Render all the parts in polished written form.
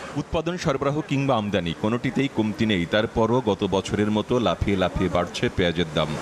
উৎপাদন, সরবরাহ কিংবা আমদানি কোনোটিতেই কমতি নেই, তারপরও গত বছরের মতো লাফিয়ে লাফিয়ে বাড়ছে পেঁয়াজের দাম।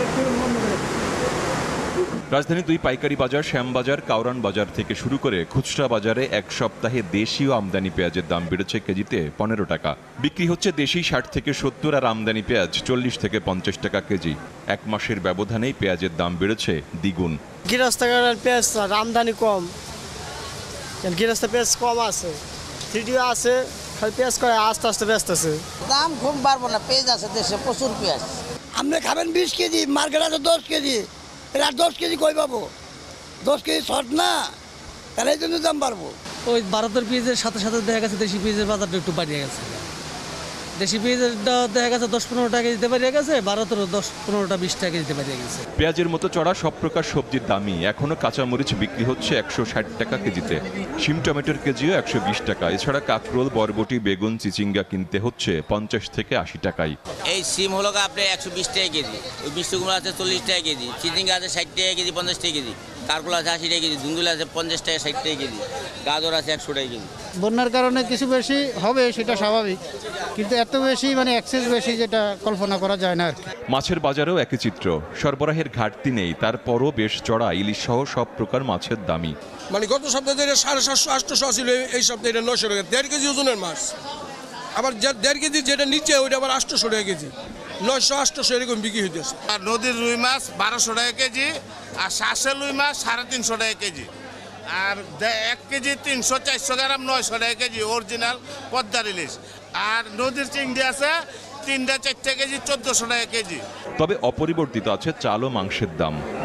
রাজধানীর দুই পাইকারি বাজার শ্যামবাজার, কাউরান বাজার থেকে শুরু করে খুচরা বাজারে এক সপ্তাহে দেশীয় আমদানি পেঁয়াজের দাম বেড়েছে কেজিতে 15 টাকা। বিক্রি হচ্ছে দেশি 60 থেকে 70 আর আমদানি পেঁয়াজ 40 থেকে 50 টাকা কেজি। এক মাসের ব্যবধানেই পেঁয়াজের দাম বেড়েছে দ্বিগুণ। গৃহস্থের পেঁয়াজ আমদানি কম, গৃহস্থ পেঁয়াজ কম আছে, থ্রিডিও আছে, খালি পেঁয়াজ করে আস্তে আস্তে ব্যস্ত আছে। দাম খুব বাড়বো না, পেঁয়াজ আছে দেশে প্রচুর পেঁয়াজ। আপনি খাবেন 20 কেজি, মার্কেট আছে 10 কেজি, এরা 10 কেজি কই পাবো? 10 কেজি শর্ট না, তাহলে এই জন্য দাম বাড়বো। ওই ভারতের পেঁয়াজের সাথে সাথে দেখা গেছে দেশি পেঁয়াজের বাজারটা একটু বাড়িয়ে গেছে। দেশি পেঁয়াজেরটা দেখা গেছে 10-15 টাকা দিতে পারিয়ে গেছে, ভারতেরও 10-15টা 20 টাকা দিতে পারিয়ে গেছে। পেঁয়াজের মতো চড়া সব প্রকার সবজির দামই এখনো কাঁচামরিচ বিক্রি হচ্ছে 160 টাকা কেজিতে। শিম টমেটোর কেজিও 120 টাকা। এছাড়া কাঁকরোল, বরবটি, বেগুন, চিচিঙ্গা কিনতে হচ্ছে 50 থেকে 80 টাকায়। এই সিম হলো আপনার 120 টাকা কেজি, ওই মিষ্টি কুমড়া আছে 40 টাকা কেজি, চিচিঙ্গা আছে 60 টাকা কেজি, 50 টাকা কেজি, কারকুল আছে 80 টাকা কেজি, ধুন্দুল আছে 50 টাকা 60 টাকা কেজি, গাজর আছে 100 টাকা কেজি। বন্যার কারণে কিছু বেশি হবে, সেটা স্বাভাবিক, কিন্তু এত বেশি এক্সেস বেশি যেটা কল্পনা করা যায় না আর কি। মাছের বাজারেও একই চিত্র। সরবরাহের ঘাটতি নেই, তারপরও বেশ চড়া ইলিশ সহ সব প্রকার মাছের দামই। গত সপ্তাহে 750-800 ছিল, এই সপ্তাহে এটা 900 টাকা। 1.5 কেজি ওজনের মাছ, আবার 1.5 কেজি যেটা নিচে ওইটা আবার 800 টাকা কেজি, 900-800 এরকম বিক্রি হইতেছে। আর নদীর রুই মাছ 1200 টাকা কেজি, আর শাসের রুই মাছ 350 টাকা কেজি, আর 1 কেজি 300-400 গ্রাম 900 টাকা কেজি অরিজিনাল পদ্মার ইলিশ। আর নদীর চিংড়ি আছে 3-4 কেজি 1400 টাকা কেজি। তবে অপরিবর্তিত আছে চাল ও মাংসের দাম।